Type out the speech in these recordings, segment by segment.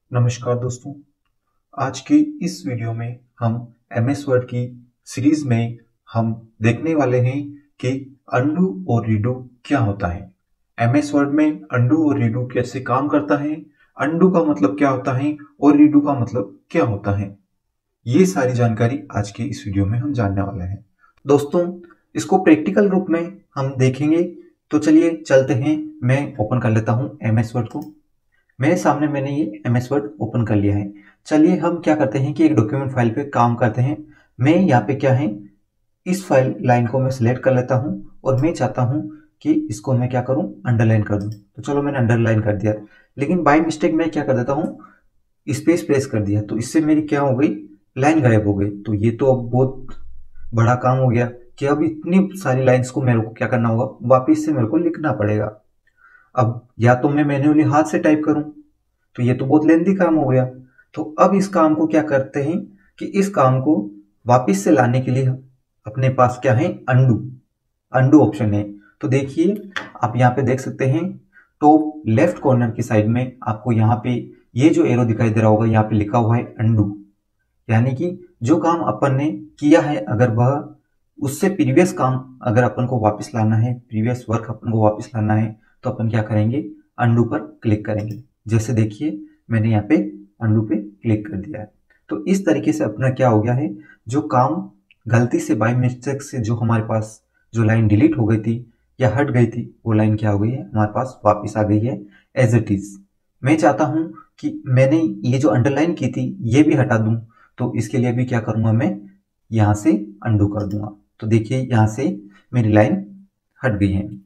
नमस्कार दोस्तों। आज की इस वीडियो में हम एमएस वर्ड की सीरीज में हम देखने वाले हैं कि अंडू और रीडू क्या होता है। एमएस वर्ड में अंडू और रीडू कैसे काम करता है, अंडू का मतलब क्या होता है और रीडू का मतलब क्या होता है, ये सारी जानकारी आज के इस वीडियो में हम जानने वाले हैं। दोस्तों, इसको प्रैक्टिकल रूप में हम देखेंगे, तो चलिए चलते हैं। मैं ओपन कर लेता हूँ एमएस वर्ड को। मेरे सामने मैंने ये एमएस वर्ड ओपन कर लिया है। चलिए हम क्या करते हैं कि एक डॉक्यूमेंट फाइल पे काम करते हैं। मैं यहाँ पे क्या है, इस फाइल लाइन को मैं सिलेक्ट कर लेता हूँ और मैं चाहता हूँ कि इसको मैं क्या करूँ, अंडरलाइन कर दूँ। तो चलो मैंने अंडरलाइन कर दिया, लेकिन बाय मिस्टेक मैं क्या कर देता हूँ, स्पेस प्रेस कर दिया, तो इससे मेरी क्या हो गई, लाइन गायब हो गई। तो ये तो अब बहुत बड़ा काम हो गया कि अब इतनी सारी लाइन्स को मेरे को क्या करना होगा, वापिस से मेरे को लिखना पड़ेगा। अब या तो मैं मैन्युअली हाथ से टाइप करूं, तो ये तो बहुत लेंदी काम हो गया। तो अब इस काम को क्या करते हैं कि इस काम को वापस से लाने के लिए अपने पास क्या है, अंडू अंडू ऑप्शन है। तो देखिए, आप यहाँ पे देख सकते हैं टॉप लेफ्ट कॉर्नर की साइड में आपको यहाँ पे ये जो एरो दिखाई दे रहा होगा, यहाँ पे लिखा हुआ है अंडू। यानी कि जो काम अपन ने किया है, अगर वह उससे प्रीवियस काम अगर अपन को वापस लाना है, प्रीवियस वर्क अपन को वापस लाना है, तो अपन क्या करेंगे, अंडू पर क्लिक करेंगे। जैसे देखिए मैंने यहाँ पे अंडू पे क्लिक कर दिया है। तो इस तरीके से अपना क्या हो गया है, जो काम गलती से बाय मिस्टेक से जो हमारे पास जो लाइन डिलीट हो गई थी या हट गई थी, वो लाइन क्या हो गई है, हमारे पास वापस आ गई है एज इट इज। मैं चाहता हूँ कि मैंने ये जो अंडरलाइन की थी ये भी हटा दूं, तो इसके लिए भी क्या करूंगा, मैं यहाँ से अंडू कर दूंगा। तो देखिए यहाँ से मेरी लाइन हट गई है।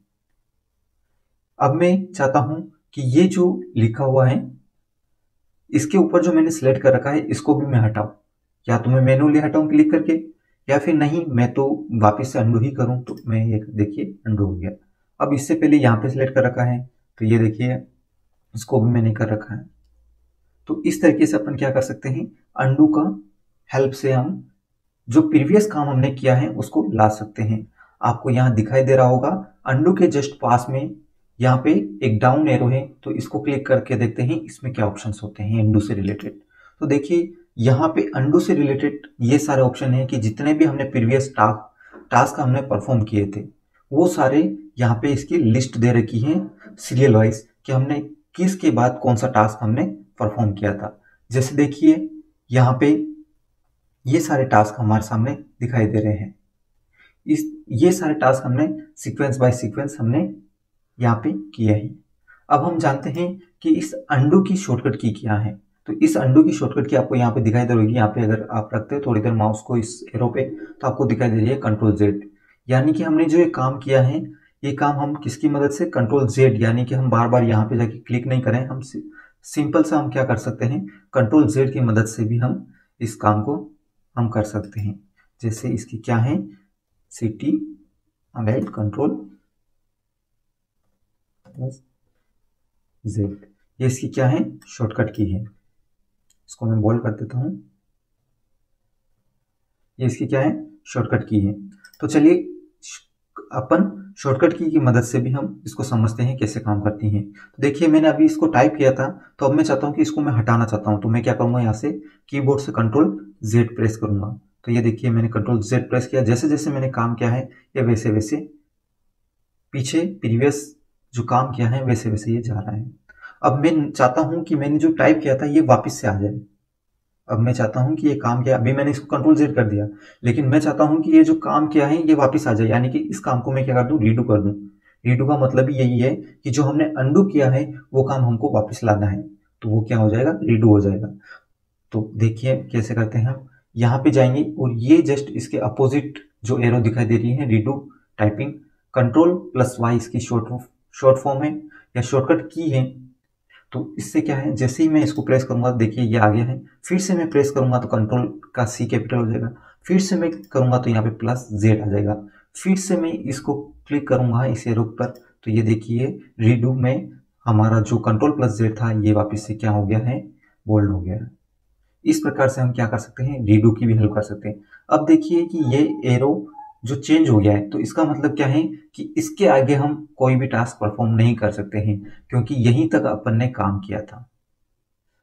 अब मैं चाहता हूं कि ये जो लिखा हुआ है इसके ऊपर जो मैंने सिलेक्ट कर रखा है इसको भी मैं हटाऊं। या तो मैं मैन्युअली हटाऊं क्लिक करके, या फिर नहीं मैं तो वापस से अंडू ही करूं। तो मैं ये देखिए अंडू हो गया। अब इससे पहले यहाँ पे सिलेक्ट कर रखा है, तो ये देखिए इसको भी मैंने कर रखा है। तो इस तरीके से अपन क्या कर सकते हैं, अंडू का हेल्प से हम जो प्रीवियस काम हमने किया है उसको ला सकते हैं। आपको यहाँ दिखाई दे रहा होगा अंडू के जस्ट पास में यहाँ पे एक डाउन एरो है, तो इसको क्लिक करके देखते हैं इसमें क्या ऑप्शंस होते हैं अंडू से रिलेटेड। तो देखिए यहाँ पे अंडू से रिलेटेड ये सारे ऑप्शन है कि जितने भी हमने प्रीवियस टास्क हमने परफॉर्म किए थे वो सारे यहाँ पे इसकी लिस्ट दे रखी है सीरियल वाइज, कि हमने किसके बाद कौन सा टास्क हमने परफॉर्म किया था। जैसे देखिए यहाँ पे ये सारे टास्क हमारे सामने दिखाई दे रहे हैं। ये सारे टास्क हमने सीक्वेंस बाय सीक्वेंस हमने यहाँ पे किया है। अब हम जानते हैं कि इस अंडू की शॉर्टकट की क्या है। तो इस अंडू की शॉर्टकट की आपको यहाँ पे दिखाई दे रही है। यहाँ पे अगर आप रखते हो थोड़ी देर माउस को इस एरो पे, तो आपको दिखाई दे रही है कंट्रोल जेड। यानी कि हमने जो ये काम किया है, ये काम हम किसकी मदद से, कंट्रोल जेड, यानी कि हम बार बार यहाँ पे जाके क्लिक नहीं करें, हम सिंपल सा हम क्या कर सकते हैं, कंट्रोल जेड की मदद से भी हम इस काम को हम कर सकते हैं। जैसे इसकी क्या है, सिटी राइट कंट्रोल जेड, ये इसकी क्या है, शॉर्टकट की है। इसको मैं बोल्ड कर देता हूं, ये इसकी क्या है, शॉर्टकट की है। तो चलिए अपन शॉर्टकट की मदद से भी हम इसको समझते हैं कैसे काम करती हैं। तो देखिए मैंने अभी इसको टाइप किया था, तो अब मैं चाहता हूं कि इसको मैं हटाना चाहता हूं। तो मैं क्या करूंगा, यहाँ से कीबोर्ड से कंट्रोल जेड प्रेस करूंगा। तो ये देखिए मैंने कंट्रोल जेड प्रेस किया, जैसे जैसे मैंने काम किया है ये वैसे वैसे पीछे प्रीवियस जो काम किया है वैसे वैसे ये जा रहा है। अब मैं चाहता हूं कि मैंने जो टाइप किया था ये वापस से आ जाए। अब मैं चाहता हूं कि ये काम किया, अभी मैंने इसको कंट्रोल जेड कर दिया, लेकिन मैं चाहता हूं कि ये जो काम किया है ये वापस आ जाए। यानी कि इस काम को मैं क्या कर दूं, रीडू कर दूं। रीडू का मतलब ही यही है कि जो हमने अंडू किया है वो काम हमको वापस लाना है, तो वो क्या हो जाएगा, रीडू हो जाएगा। तो देखिए कैसे करते हैं हम, यहाँ पे जाएंगे और ये जस्ट इसके अपोजिट जो एरो दिखाई दे रही है, redo typing, control plus Y इसकी शॉर्ट फॉर्म है या शॉर्टकट की है। तो इससे क्या है, जैसे ही मैं इसको प्रेस करूंगा देखिए ये आ गया है। फिर से मैं प्रेस करूंगा तो कंट्रोल का सी कैपिटल हो जाएगा। फिर से मैं करूंगा तो यहाँ पे प्लस जेड आ जाएगा। फिर से मैं इसको क्लिक करूंगा इस एरो पर, तो ये देखिए रीडू में हमारा जो कंट्रोल प्लस जेड था ये वापस से क्या हो गया है, बोल्ड हो गया है। इस प्रकार से हम क्या कर सकते हैं, रीडू की भी हेल्प कर सकते हैं। अब देखिए कि ये एरो जो चेंज हो गया है, तो इसका मतलब क्या है कि इसके आगे हम कोई भी टास्क परफॉर्म नहीं कर सकते हैं, क्योंकि यहीं तक अपन ने काम किया था।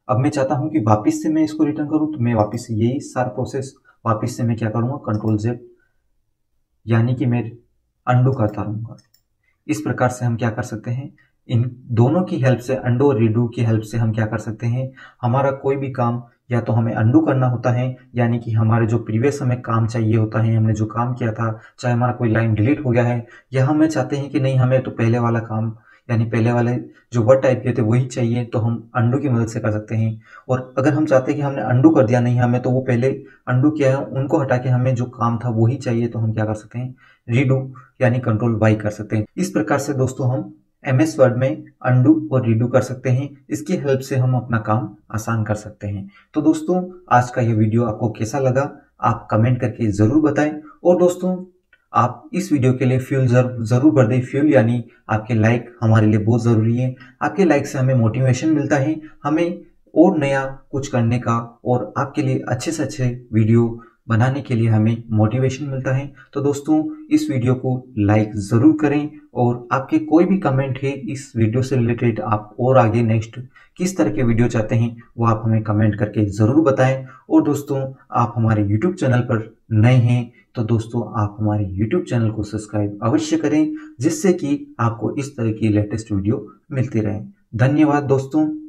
अब मैं चाहता हूं कि वापस से मैं इसको रिटर्न करूं, तो मैं वापस से यही सारा प्रोसेस वापस से मैं क्या करूंगा, Ctrl+Z, यानी कि मैं अंडू करता रहूंगा। इस प्रकार से हम क्या कर सकते हैं, इन दोनों की हेल्प से, अंडू और रीडू की हेल्प से हम क्या कर सकते हैं, हमारा कोई भी काम या तो हमें अंडू करना होता है, यानी कि हमारे जो प्रीवियस हमें काम चाहिए होता है, हमने जो काम किया था, चाहे हमारा कोई लाइन डिलीट हो गया है, या हमें चाहते हैं कि नहीं हमें तो पहले वाला काम, यानी पहले वाले जो वर्ड टाइप किए थे वही चाहिए, तो हम अंडू की मदद से कर सकते हैं। और अगर हम चाहते हैं कि हमने अंडू कर दिया, नहीं हमें तो वो पहले अंडू किया है उनको हटा के हमें जो काम था वही चाहिए, तो हम क्या कर सकते हैं, रीडू यानी Ctrl+Y कर सकते हैं। इस प्रकार से दोस्तों हम MS वर्ड में अंडू और रीडू कर सकते हैं। इसकी हेल्प से हम अपना काम आसान कर सकते हैं। तो दोस्तों आज का यह वीडियो आपको कैसा लगा, आप कमेंट करके जरूर बताएं। और दोस्तों आप इस वीडियो के लिए फ्यूल जरूर भर दें। फ्यूल यानी आपके लाइक हमारे लिए बहुत जरूरी है। आपके लाइक से हमें मोटिवेशन मिलता है, हमें और नया कुछ करने का, और आपके लिए अच्छे से अच्छे वीडियो बनाने के लिए हमें मोटिवेशन मिलता है। तो दोस्तों इस वीडियो को लाइक ज़रूर करें, और आपके कोई भी कमेंट है इस वीडियो से रिलेटेड, आप और आगे नेक्स्ट किस तरह के वीडियो चाहते हैं वो आप हमें कमेंट करके ज़रूर बताएं। और दोस्तों आप हमारे YouTube चैनल पर नए हैं तो दोस्तों आप हमारे YouTube चैनल को सब्सक्राइब अवश्य करें, जिससे कि आपको इस तरह की लेटेस्ट वीडियो मिलती रहे। धन्यवाद दोस्तों।